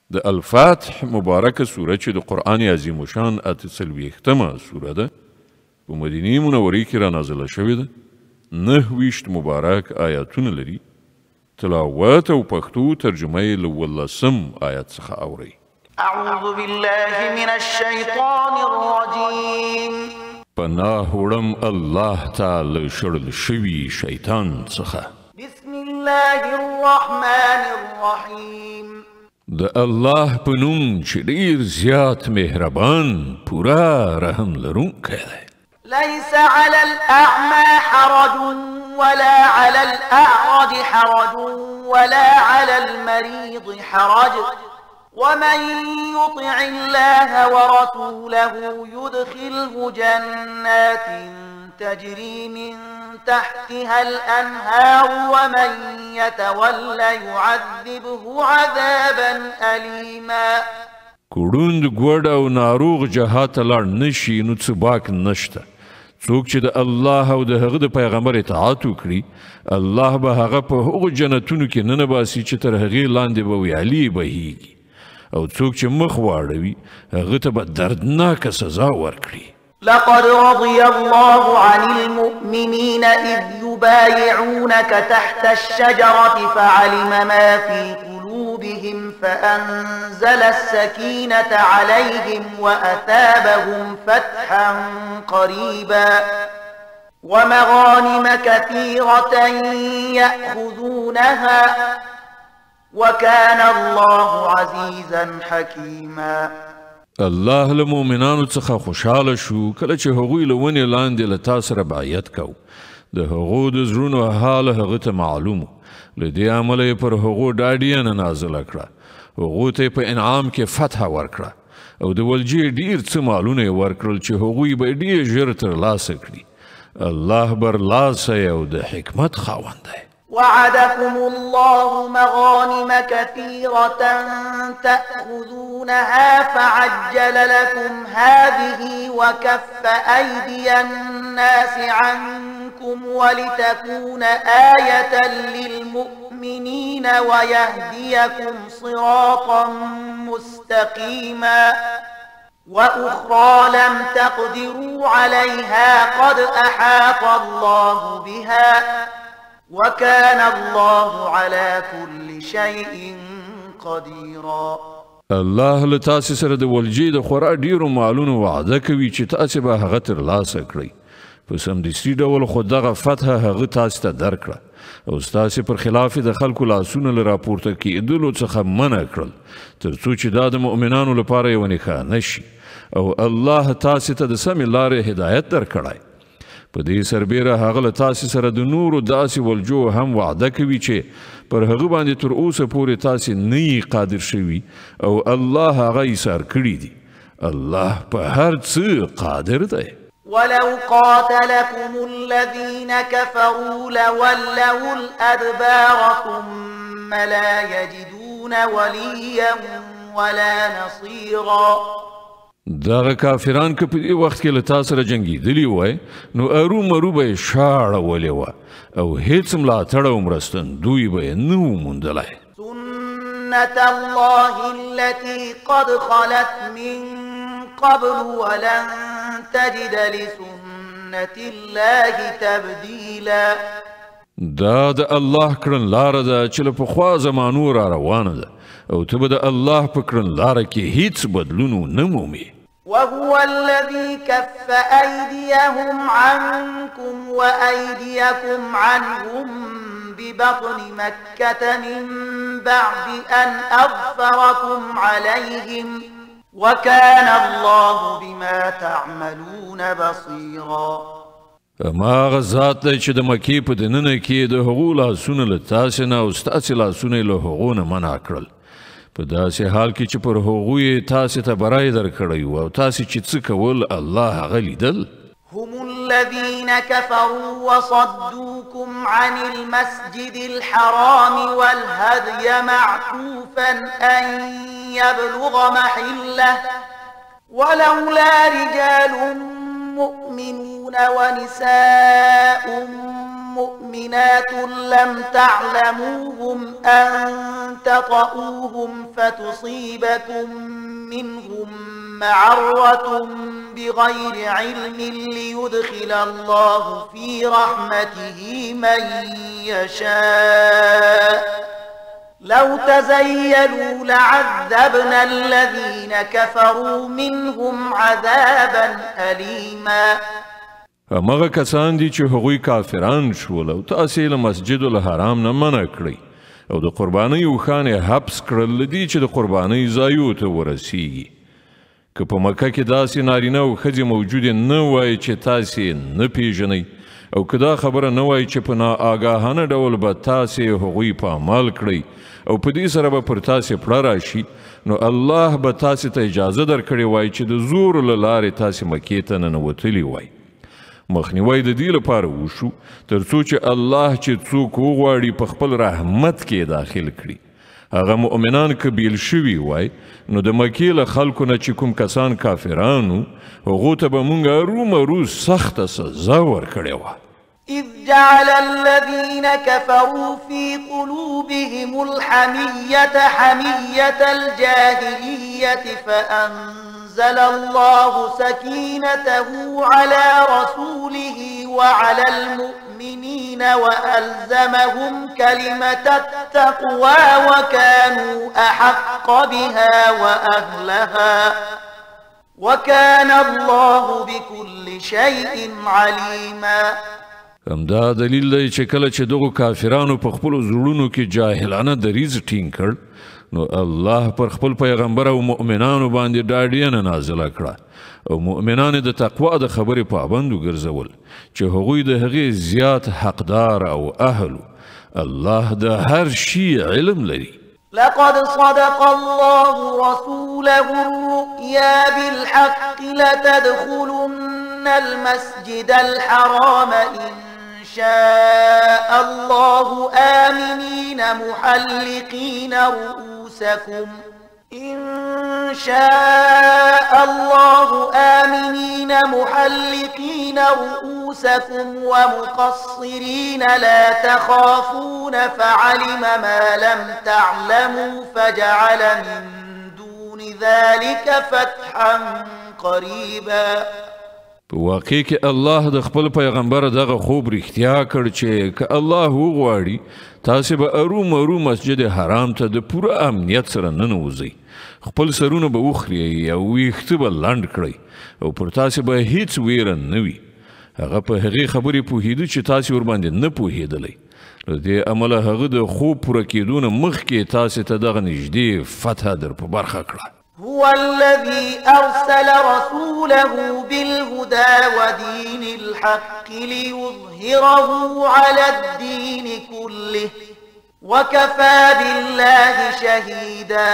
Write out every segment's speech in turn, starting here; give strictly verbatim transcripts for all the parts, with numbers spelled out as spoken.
د الفاتح مبارکه سوره چې د قرآن عظیم شان اته څلوېښتمه سوره ده په مدینې منورې کې را نازله شوې ده. نهه ویشت مبارک آیاتونه لري. تلاوت او پښتو ترجمه یې له اوولسم آیت څخه اورئ. اعوذ بالله من الشیطان الرجیم. پناه وړم الله تعالی شړل شوي شیطان څخه. بسم الله الرحمن الرحیم. د الله په نوم چې ډېر زیات مهربان پوره رحم لرونکی دی. ليس على الأعمى حرج ولا على الأعرج حرج ولا على المريض حرج ومن يطع الله ورسوله يدخله جنات تجري من تحتها الأنهار ومن يتولى يعذبه عذابا أليما. کوړوند ګوډ او ناروغ جهاد ته لاړ نشي نو څه باک نشته. څوک چې د الله او د هغه د پیغمبر اطاعت وکړي الله به هغه په هغو جنتونو کې ننباسي چې تر هغې لاندې به ویالې بهیږي او څوک چې مخ واړوي هغه ته به دردناکه سزا ورکړي. لقد رضي الله عن المؤمنين إذ يبايعونك تحت الشجرة فعلم ما في قلوبهم فأنزل السكينة عليهم وأثابهم فتحا قريبا ومغانم كثيرة يأخذونها وكان الله عزيزا حكيما. الله له مؤمنانو څخه خوشحاله شو کله چې هغوی له ونې لاندې له تا سره بیعت کو. د هغو د زړونو حال هغه ته معلوم و. له دې امله یې پر هغو ډاډیانه نازله کړه. هغو ته یې په انعام کې فتح ورکړه او د ولجې ډېر څه مالونه یې ورکړل چې هغوی به ډېر ژر ترلاسه کړي. الله برلاسه او د حکمت خاوند دی. وعدكم الله مغانم كثيرة تأخذونها فعجل لكم هذه وكف أيدي الناس عنكم ولتكون آية للمؤمنين ويهديكم صراطا مستقيما وأخرى لم تقدروا عليها قد أحاط الله بها وكان الله على كل شيء قديرا. الله له تاسې سره د ولجې د خورا ډیرو مالونو وعده کوي چې تاسې به هغه ترلاسه کړئ. په سمدستي ډول خو دغه فتحه هغه تاسې ته درکړه او ستاسې پر خلاف د خلکو لاسونه له راپورته کېدلو څخه منع کړل تر څو چې دا د مؤمنانو لپاره یوه نښانه شي او الله تاسې ته د سمې لارې هدایت درکړی. په دې سربیره هغه له تاسې سره د نورو داسې ولجو هم وعده کوي چې پر هغه باندې تر اوسه پورې تاسې نه یې قادر شوي او الله هغه ایثار کړي دي. الله په هر څه قادر دی. ولو قاتلكم الذين كفروا لولوا الأدبار ثم لا يجدون وليا ولا نصيرا. دغه کافران که په دې وخت کې له تا سره جنګېدلي وای نو ارومرو به یې شاړولې وه او هېڅ ملاتړ او مرستندوی به یې نه و موندلی. سنة الله التي قد خلت من قبل ولن تجد لسنة الله تبديلا. دا د الله کړن لاره ده چې له پخوا زمانو را روانه ده او ته به د الله په کړن لاره کې هیڅ بدلون نه مومې. وهو الذي كف أيديهم عنكم وأيديكم عنهم ببطن مكة من بعد أن أظفركم عليهم وكان الله بما تعملون بصيرا. اما هغه ذات دی چې د مکې په دننه کې د هغو لاسونه له تاسې نه او ستاسې لاسونه یې له هغو نه منع کړل په داسې حال کې چې پر هغو یې تاسې ته برای درکړی و او تاسې چې څه کول الله هغه لیدل. هم الذين كفروا وصدوكم عن المسجد الحرام والهدي معكوفا أن يبلغ محله ولولا رجال مؤمنون ونساء مؤمنات لم تعلموهم أن تطؤوهم فتصيبكم منهم معرة بغير علم ليدخل الله في رحمته من يشاء لو تزيلوا لعذبنا الذين كفروا منهم عذابا أليما. همغه کسان دي چې هغوی کافران شول او تاسې له مسجد الحرام نه منع کړئ او د قربانۍ اوښانې حبس کړل دي چې د قربانۍ ځایو ته ورسیږي. که په مکه کې داسې نارینه او ښځې موجودې نه وای چې تاسې نه پیژنئ او که دا خبره نه وای چې په ناآګاهانه ډول به تاسې هغوی پامال کړئ او په دې سره به پر تاسې پړه راشي، نو الله به تاسې ته اجازه درکړې وای چې د زور له لارې تاسې مکې ته ننوتلي وای. مخنیوی د دې لپاره وشو تر څو چې الله چې څوک وغواړي په خپل رحمت کې داخل کړي. هغه مؤمنان که بیل شوي وای نو د مکې له خلکو نه چې کوم کسان کافرانو هغو ته به مونږ ارومرو سخته سزا ورکړې وه. إذ جعل الذين كفروا في قلوبهم الحمية حمية الجاهلية فأنزل الله سكينته على رسوله وعلى المؤمنين وألزمهم كلمة التقوى وكانوا أحق بها وأهلها وكان الله بكل شيء عليما. همدا دلیل دی چې کله چې دغو کافرانو په خپلو زړونو کې جاهلانه دریځ ټینګ کړ نو الله پر خپل پیغمبر او مؤمنانو باندې ډاډینه نازله کړه او مؤمنان د تقوا د خبرې پابند وګرځول چې هغوی د هغې زیات حقدار او اهلو. الله د هر شي علم لري. لقد صدق الله رسوله الرؤيا بالحق لتدخلن المسجد الحرام إن شاء الله آمنين محلقين رؤوسكم إن شاء الله آمنين محلقين رؤوسكم ومقصرين لا تخافون فعلم ما لم تعلموا فجعل من دون ذلك فتحا قريبا. په واقع کې الله د خپل پیغمبر دغه خوب رښتیا کړ چې که الله وغواړي تاسې به ارومرو مسجد حرام ته د پوره امنیت سره ننوځئ. خپل سرونه به وخورئ او ویښته به لنډ کړئ او پر تاسې به هیڅ ویره نه وي. هغه په هغې خبرې پوهېده چې تاسې ورباندې نه پوهېدلی. له دې امله هغه د خوب پوره کېدو نه مخکې تاسې ته دغه نږدې فتحه در په برخه کړه. هو الذي أرسل رسوله بالهدى ودين الحق ليظهره على الدين كله وكفى بالله شهيدا.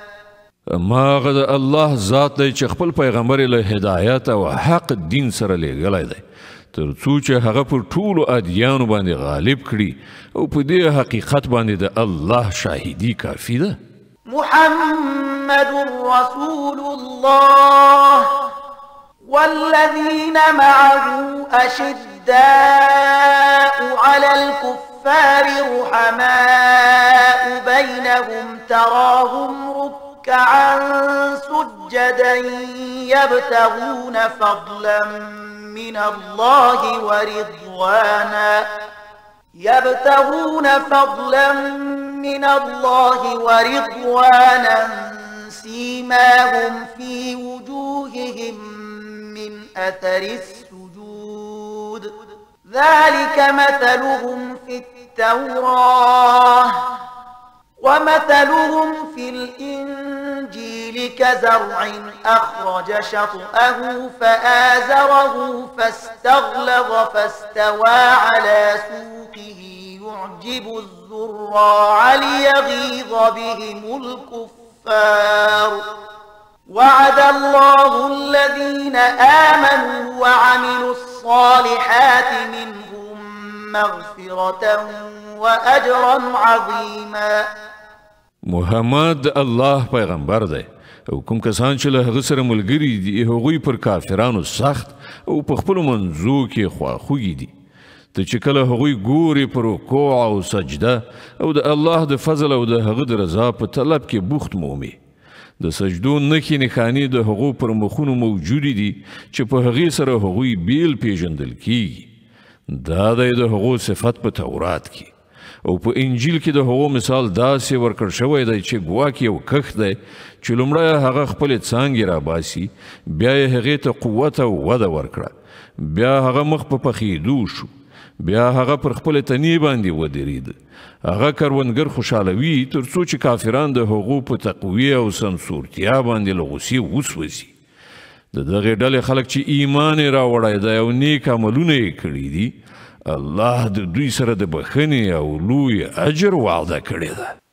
ما غد الله ذات دی چې خپل پیغمبر له هدایت او حق دین سره لېږلی دی تر څو چې هغه پر ټولو ادیانو باندې غالب کړي او په دې حقیقت باندې د الله شاهدي کافي ده. محمد رسول الله والذين معه أشداء على الكفار رحماء بينهم تراهم ركعا سجدا يبتغون فضلا من الله ورضوانا يبتغون فضلا من الله ورضوانا سيماهم في وجوههم من أثر السجود ذلك مثلهم في التوراة ومثلهم في الإنجيل كزرع أخرج شطأه فآزره فاستغلظ فاستوى على سوقه يعجب الزراع ليغيظ بهم الكفار وعد الله الذين آمنوا وعملوا الصالحات منهم مغفرة وأجرا عظيما. محمد الله پیغمبر دی او کوم کسان چې له هغه سره ملګري دي هغوی پر کافرانو سخت او په خپلو منځو کې خواخوږي دي. ته چې کله هغوی ګوري په رکوع او سجده او د الله د فضل او د هغه د رضا په طلب کې بوخت مومي د سجدو نښې نښانې د هغو پر مخونو موجودې دي چې په هغې سره هغوی بیل پیژندل کیږي دا دی د هغو صفت په تورات کې او په انجیل کې د هغو مثال داسې ورکړ شوی دی چې ګواکې یو کښت دی چې لومړی هغه خپلې څانګې راباسي بیا یې هغې ته قوت او وده ورکړه بیا هغه مخ په پخېدو شو بیا هغه پر خپل تنې باندې ودرید هغه کروندګر خوشحالوي تر څو چې کافران د هغو په تقوی او سمسورتیا باندې له غوسې وسوځي د دغې ډلې خلک چې ایمان یې راوړی دی او نیک عملونه یې کړي دي الله د دوی سره د بخښنې او لوی اجر وعده کړې ده